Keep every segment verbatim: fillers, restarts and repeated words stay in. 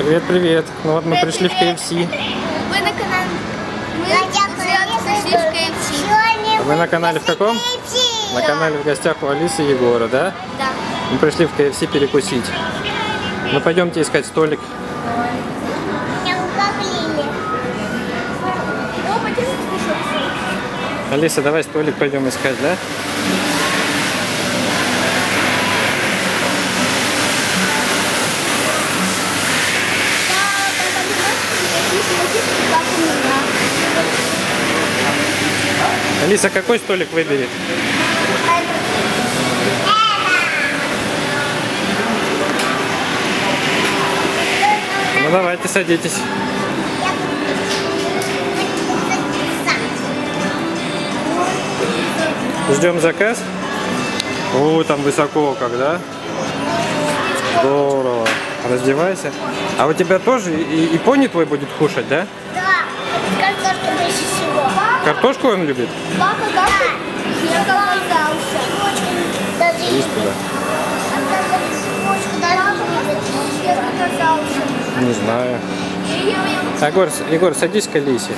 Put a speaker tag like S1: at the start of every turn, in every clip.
S1: Привет, привет. Ну вот мы
S2: Привет,
S1: пришли
S2: привет.
S1: в КФС.
S2: Вы на канале. Мы пришли в КФС.
S1: Вы на канале в каком? На канале в гостях у Алисы и Егора, да?
S2: Да.
S1: Мы пришли в КФС перекусить. Ну пойдемте искать столик. Алиса, давай столик пойдем искать, да? Алиса, какой столик выберет? Ну давайте, садитесь. Ждем заказ. О, там высоко как, да? Здорово. Раздевайся. А у тебя тоже и, и пони твой будет кушать, да?
S2: Да. Картошку больше всего.
S1: Картошку он любит?
S2: Папа, как ты оказался?
S1: Есть туда. Не знаю. Егор, Егор, садись к Алисе.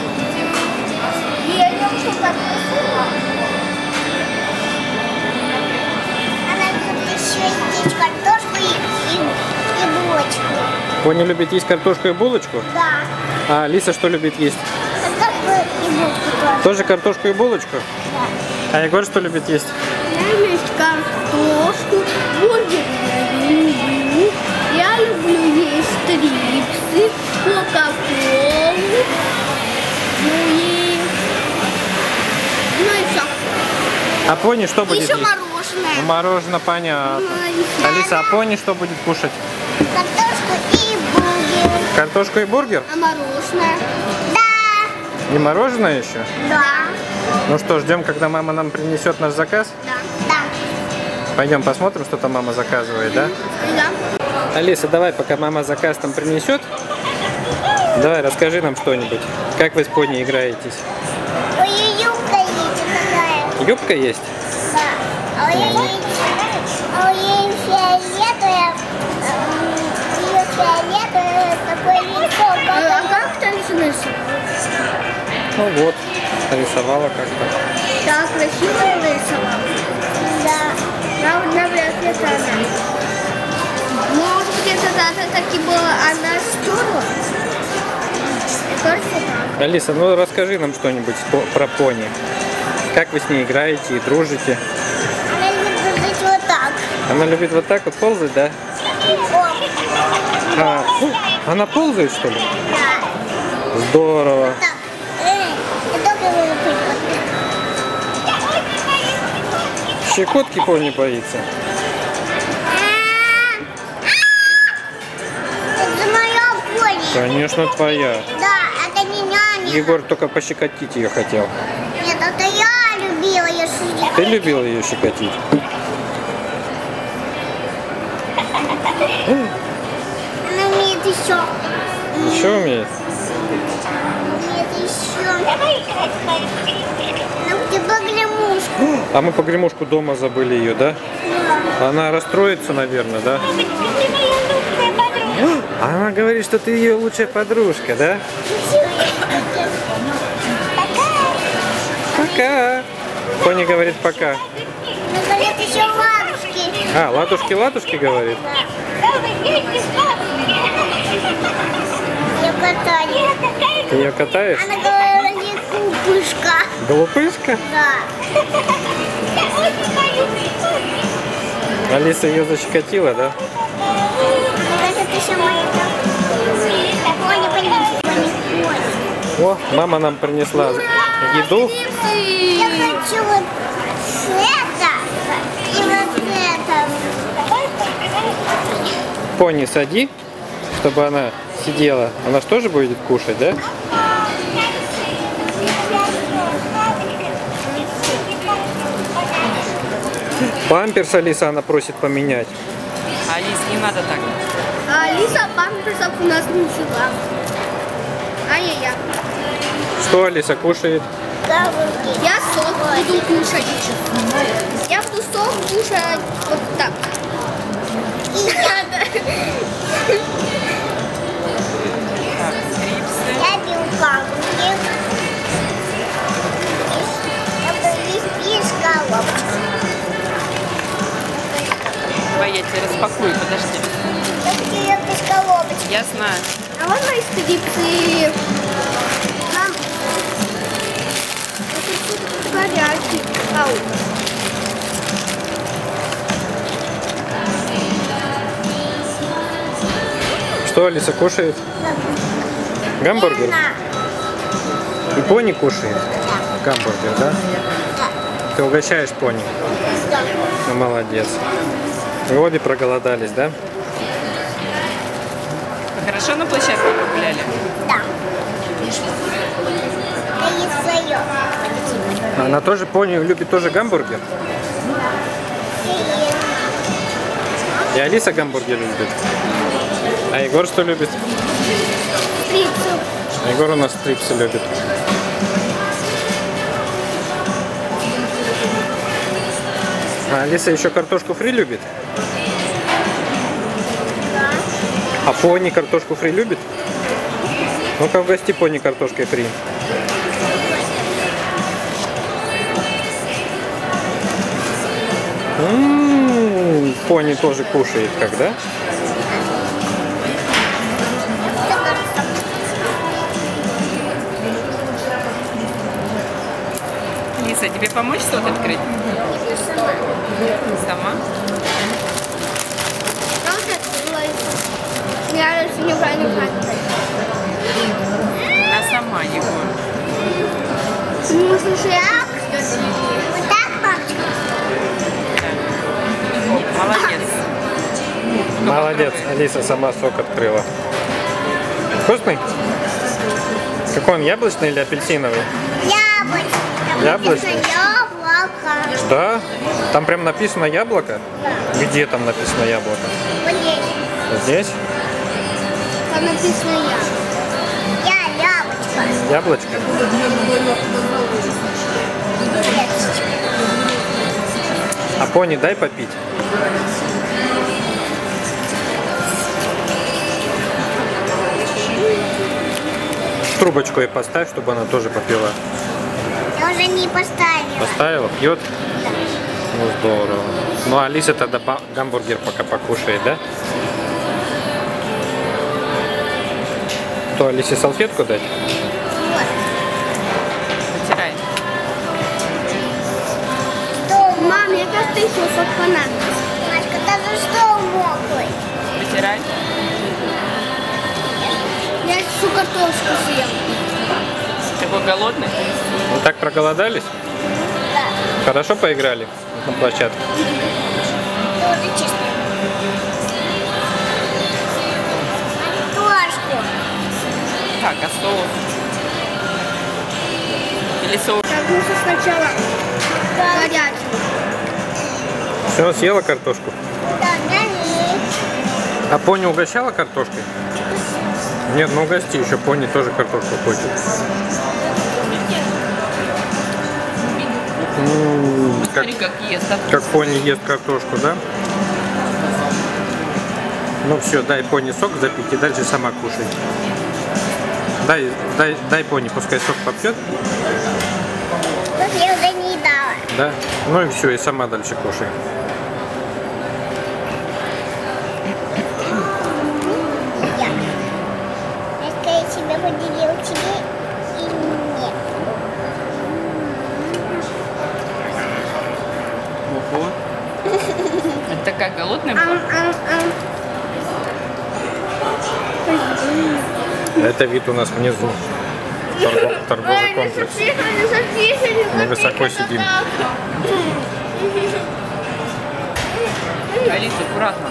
S2: Картошку и, и, и булочку.
S1: Пони любит есть картошку и булочку?
S2: Да.
S1: А Алиса что любит есть?
S2: Картошку и булочку тоже.
S1: Тоже картошку и булочку?
S2: Да.
S1: А Егор что любит есть?
S2: Я есть картошку, бургер я люблю. Я люблю есть стрипсы, кока-колу. Ну и... Ну и все.
S1: А пони что будет
S2: Еще
S1: есть?
S2: мороженое.
S1: Ну, мороженое, понятно.
S2: Ну,
S1: Алиса, а пони что будет кушать?
S2: Картошку и бургер.
S1: Картошку и бургер?
S2: А мороженое? Да.
S1: И мороженое еще?
S2: Да.
S1: Ну что, ждем, когда мама нам принесет наш заказ?
S2: Да. Да.
S1: Пойдем посмотрим, что там мама заказывает, да?
S2: Да.
S1: Алиса, давай, пока мама заказ там принесет, давай, расскажи нам что-нибудь. Как вы с пони играетесь?
S2: У нее юбка есть такая.
S1: Юбка есть?
S2: Да. А у нее а у нее фиолетовая. Ее фиолетовое такое лицо. А как ты рисуешь?
S1: Ну вот, нарисовала как-то.
S2: Да, красиво нарисовала. Да. Правда, вряд ли это она. Может быть, это таки было она стерла? Кажется, так.
S1: Алиса, ну расскажи нам что-нибудь про пони. Как вы с ней играете и дружите?
S2: Она любит жить вот так.
S1: Она любит вот так вот ползать, да? А, ну, она ползает, что ли?
S2: Да.
S1: Здорово.
S2: Так. Эй, я только его люблю.
S1: Щекотки пони боится.
S2: Это моя пони.
S1: Конечно, твоя.
S2: Да, это не няня.
S1: Егор только пощекотить ее хотел.
S2: Нет, это я любила ее шутить.
S1: Ты любил ее щекотить?
S2: Она умеет еще.
S1: Еще умеет?
S2: Умеет еще. Ну, где погремушку.
S1: А мы погремушку дома забыли ее, да? Она расстроится, наверное, да? Она говорит, что ты ее лучшая подружка, да? Пока. Пони говорит пока.
S2: Ну, говорит еще ладушки.
S1: А, ладушки-ладушки говорит?
S2: Я катаю.
S1: Ты ее катаешь?
S2: Она говорит купышка.
S1: Голубышка?
S2: Да.
S1: Алиса ее защекотила, да?
S2: Это еще моя. Пони, пони, пони, пони.
S1: О, мама нам принесла еду.
S2: Я хочу вот это и вот это.
S1: Пони сади, чтобы она сидела. Она же тоже будет кушать, да? Памперс Алиса она просит поменять.
S3: Алис, не надо так.
S2: А Алиса памперсов у нас не взяла. Ай-яй-яй.
S1: Что Алиса кушает?
S2: Я сок буду кушать. Я буду сок кушать вот так.
S3: Я знаю.
S2: А можно из стрипсы? Мам, это горячий. Ау.
S1: Что Алиса кушает? Гамбургер? И пони кушает? Гамбургер, да? Ты угощаешь пони? Ну, молодец. Вы обе проголодались, да?
S3: Хорошо на площадке погуляли?
S2: Да. Я есть свое.
S1: Она тоже пони любит тоже гамбургер? И Алиса гамбургер любит. А Егор что любит?
S2: Стрипсу.
S1: Егор у нас стрипсы любит. А Алиса еще картошку фри любит? А пони картошку фри любит? Ну-ка угости пони картошкой фри. М-м-м, пони тоже кушает, когда?
S3: Лиса, тебе помочь сок открыть? Сама?
S2: Я даже не правильно знаю.
S3: Она сама, Егор.
S2: Ну, слушай, а? Вот так, папочка?
S3: Молодец.
S1: Молодец, Алиса сама сок открыла. Вкусный? Какой он, яблочный или апельсиновый?
S2: Яблочко.
S1: Яблочный?
S2: Яблоко.
S1: Да? Там прям написано яблоко?
S2: Да.
S1: Где там написано яблоко?
S2: Вот здесь.
S1: Вот здесь?
S2: Там написано я. Я яблочко.
S1: Яблочко? А пони дай попить. Трубочку ей поставь, чтобы она тоже попила.
S2: Я уже не поставила.
S1: Поставила? Пьет? Ну здорово. Ну а Алиса тогда по- гамбургер пока покушает, да? То Алисе салфетку дать?
S2: Вот.
S3: Вытирай.
S2: Что, мам, я как ты еще фотфанат. Машка, даже что мокрый?
S3: Вытирай.
S2: Я всю картошку съем.
S3: Такой голодный?
S1: Вы так проголодались?
S2: Да.
S1: Хорошо поиграли на площадке?
S2: Тоже чисто. Картошку.
S3: Так, а соус? Или соус?
S2: Так, нужно сначала горячий.
S1: Все, съела картошку?
S2: Да, налей.
S1: А пони угощала картошкой? Нет, ну угости, еще пони тоже картошку хочет. М, Как,
S3: Смотри, как ест. а?
S1: как пони ест картошку, да? Ну все, дай пони сок запить и дальше сама кушай. Дай, дай, дай пони, пускай сок попьет,
S2: Вот я уже не дала.
S1: да? Ну и все, и сама дальше кушай.
S2: Я. Я скорее себе поделил тебе и мне.
S3: Ого. Это такая голодная была?
S2: Ам, ам, ам.
S1: Это вид у нас внизу. Торгов- торговый комплекс. Мы высоко сидим.
S3: Алиса, аккуратно.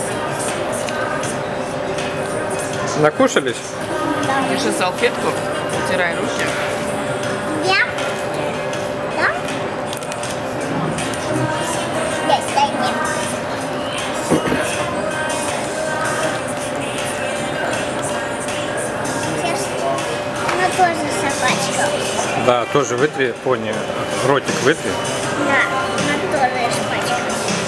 S1: Накушались?
S3: Держи салфетку, вытирай руки.
S2: Я? Да? Дай, дай мне. Сейчас она тоже собачка.
S1: Да, тоже вытри, пони, ротик вытри.
S2: Да, она тоже собачка.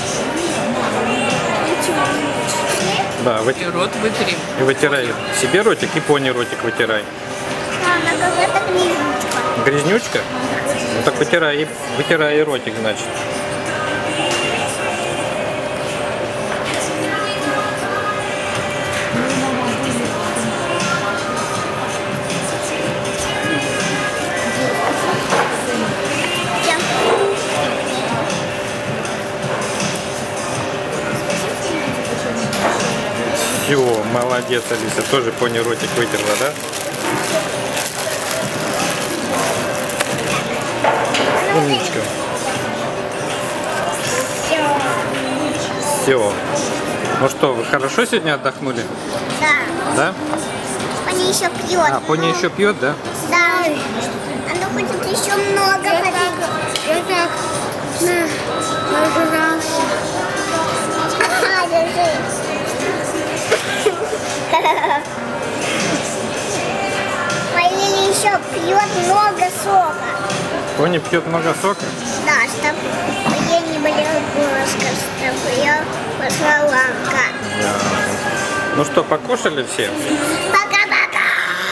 S2: Ничего не лучше.
S1: Да,
S3: И
S1: вытри.
S3: рот вытри.
S1: И вытирай себе ротик и пони ротик вытирай.
S2: А, она какая-то грязнючка.
S1: Грязнючка? Ну так вытирай, и- вытирай и ротик, значит. Молодец, Алиса. Тоже пони ротик вытерла, да? Умничка. Все. Ну что, вы хорошо сегодня отдохнули?
S2: Да.
S1: Да?
S2: Пони еще пьет.
S1: А, пони еще пьет, да?
S2: Да. Она хочет еще много ходить.
S3: Я так нажрался.
S2: Ага, держи. Пони еще пьет много сока.
S1: Пони пьет много сока?
S2: Да, чтобы я не болела горлышко, чтобы я пошла ланка.
S1: Да. Ну что, покушали все?
S2: Пока-пока.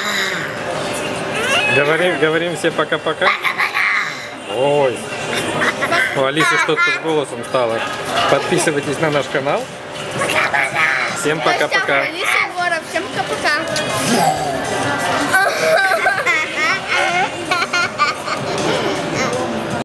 S1: Говорим, говорим все пока-пока. Ой. У Алисы что-то с голосом стало. Подписывайтесь на наш канал. Всем пока-пока.
S3: Алиса Воров, всем пока-пока.